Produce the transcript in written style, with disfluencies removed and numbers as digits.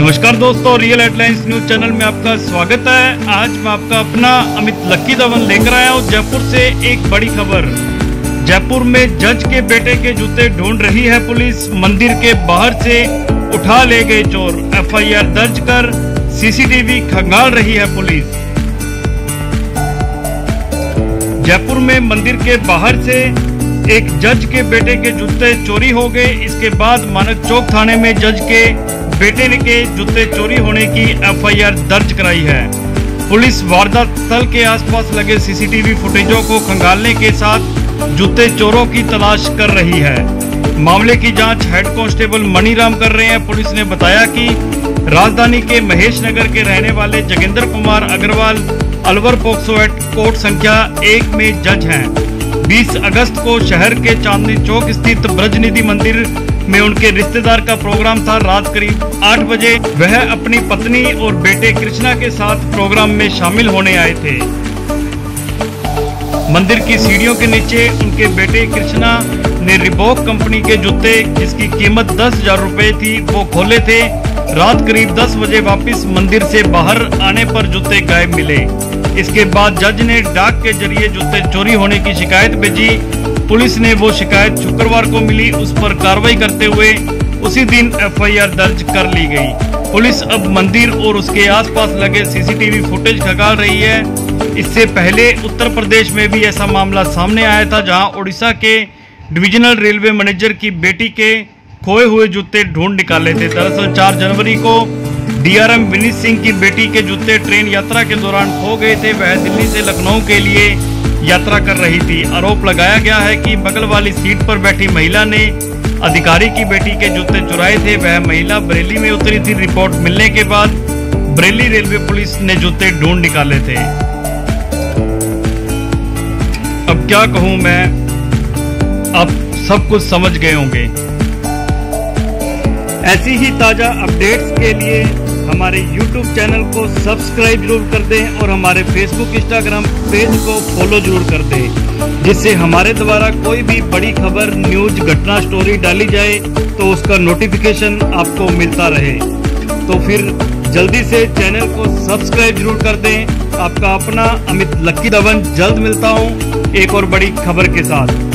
नमस्कार दोस्तों, real headlines news channel में आपका स्वागत है। आज मैं आपका अपना अमित लक्की धवन लेकर आया हूँ जयपुर से एक बड़ी खबर। जयपुर में जज के बेटे के जूते ढूंढ रही है पुलिस। मंदिर के बाहर से उठा ले गए चोर। एफआईआर दर्ज कर सीसीटीवी खंगाल रही है पुलिस। जयपुर में मंदिर के बाहर से एक जज के बेटे के जूते चोरी हो गए। इसके बाद मानक चौक थाने में जज के बेटे के जूते चोरी होने की एफआईआर दर्ज कराई है। पुलिस वारदात स्थल के आसपास लगे सीसीटीवी फुटेजों को खंगालने के साथ जूते चोरों की तलाश कर रही है। मामले की जांच हेड कांस्टेबल मणिराम कर रहे हैं। पुलिस ने बताया कि राजधानी के महेश नगर के रहने वाले Joginder Kumar Agarwal Alwar POCSO act court संख्या 1 में जज हैं। 20 अगस्त को शहर के चांदनी चौक स्थित ब्रजनिधि मंदिर में उनके रिश्तेदार का प्रोग्राम था। रात करीब 8 बजे वह अपनी पत्नी और बेटे कृष्णा के साथ प्रोग्राम में शामिल होने आए थे। मंदिर की सीढ़ियों के नीचे उनके बेटे कृष्णा ने रिबॉक कंपनी के जूते जिसकी कीमत 10,000 रुपए थी वो खोले थे। रात करीब 10 बजे वापस मंदिर से बाहर आने पर जूते गायब मिले। इसके बाद जज ने डाक के जरिए जूते चोरी होने की शिकायत भेजी। पुलिस ने वो शिकायत शुक्रवार को मिली, उस पर कार्रवाई करते हुए उसी दिन एफआईआर दर्ज कर ली गई। पुलिस अब मंदिर और उसके आसपास लगे सीसीटीवी फुटेज खंगाल रही है। इससे पहले उत्तर प्रदेश में भी ऐसा मामला सामने आया था, जहां ओडिशा के डिविजनल रेलवे मैनेजर की बेटी के खोए हुए जूते ढूंढ निकाले थे। दरअसल 4 जनवरी को डीआरएम विनीत सिंह की बेटी के जूते ट्रेन यात्रा के दौरान खो गए थे। वह दिल्ली से लखनऊ के लिए यात्रा कर रही थी। आरोप लगाया गया है कि बगल वाली सीट पर बैठी महिला ने अधिकारी की बेटी के जूते चुराए थे। वह महिला बरेली में उतरी थी। रिपोर्ट मिलने के बाद बरेली रेलवे पुलिस ने जूते ढूंढ निकाले थे। अब क्या कहूं मैं, आप सब कुछ समझ गए होंगे। ऐसी ही ताजा अपडेट्स के लिए हमारे YouTube चैनल को सब्सक्राइब जरूर कर दें और हमारे Facebook इंस्टाग्राम पेज को फॉलो जरूर कर दें, जिससे हमारे द्वारा कोई भी बड़ी खबर, न्यूज, घटना, स्टोरी डाली जाए तो उसका नोटिफिकेशन आपको मिलता रहे। तो फिर जल्दी से चैनल को सब्सक्राइब जरूर कर दें। आपका अपना अमित लक्की धवन जल्द मिलता हूँ एक और बड़ी खबर के साथ।